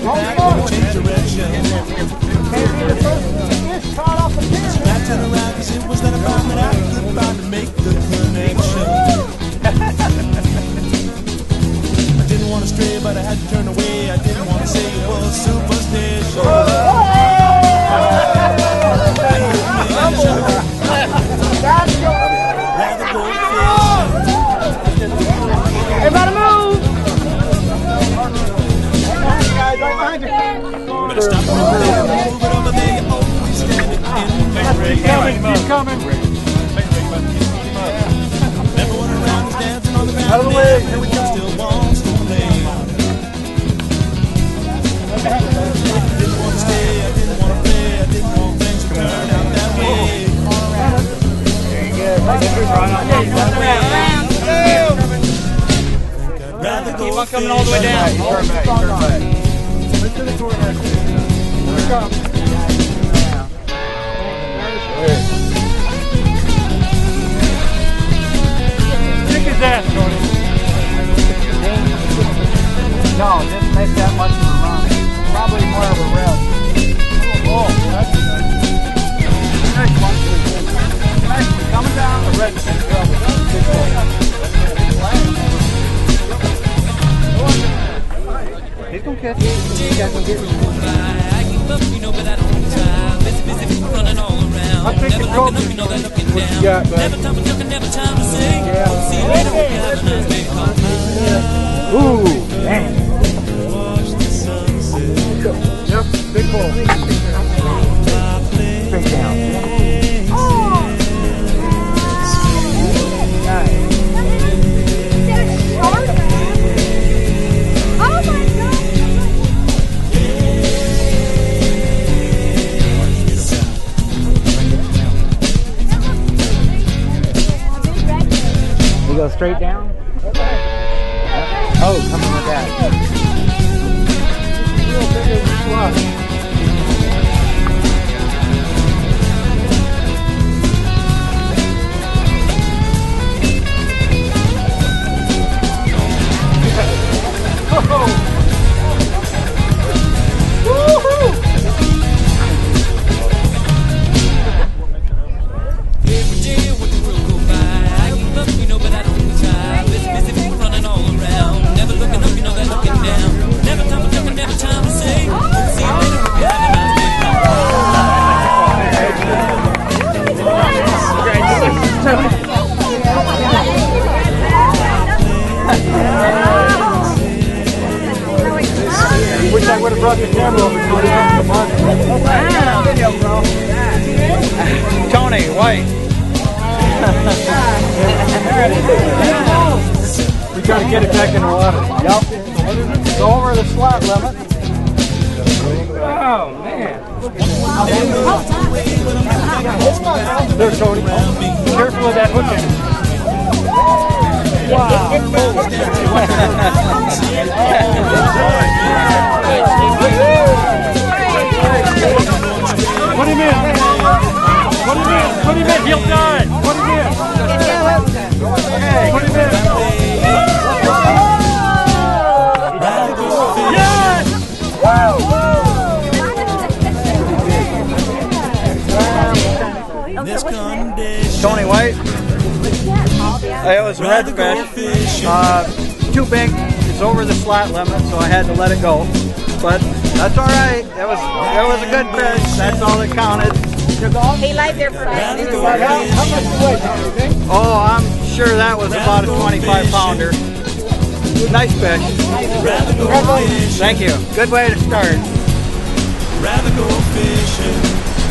back and change direction. I turned around because it was not a bomb that I could find to make the connection. I didn't want to stray, but I had to turn away. I didn't want to say it was superstition. Rather go fishing. Everybody move! Better stop it over there, move it over there. You always stand it in the rain. He's coming! Never went around just dancing on the ground. Out of the way! Here we go. Still wants to play. Didn't want to stay, I didn't want to play, I didn't want things to turn out that way. Very good. I'd rather go Keep on coming all the way down. Turn back. Look to the corner. Here we come. Kick his ass, Tony. No, it didn't make that much of a run. Probably more of a rev. Oh, that's nice. Nice one. Nice one. Coming down the red. He's gonna catch it. You guys will get it. I think it's called what you got, bud. Yeah. Ooh, damn. Yep, big ball. Straight down. You go straight down? Oh, coming with that. Real big as a flush. Wish I would have brought the camera over to the market. Video, bro. Tony White. We got to get it back in the water. Yep. Go over the slot limit. Oh, man. There, Tony. Careful of that hook end. Wow. Put him in. Put him in. Put him in. He'll die. Put him in. Put him in. Yes! Tony White. It was a redfish. Too big. It's over the slot limit, so I had to let it go. But that's all right. It was a good fish. That's all that counted. He laid there for us. How much you weigh, Tom, you think? Oh, I'm sure that was about a 25-pounder. Nice fish. Congratulations. Thank you. Good way to start. Rather go fishing.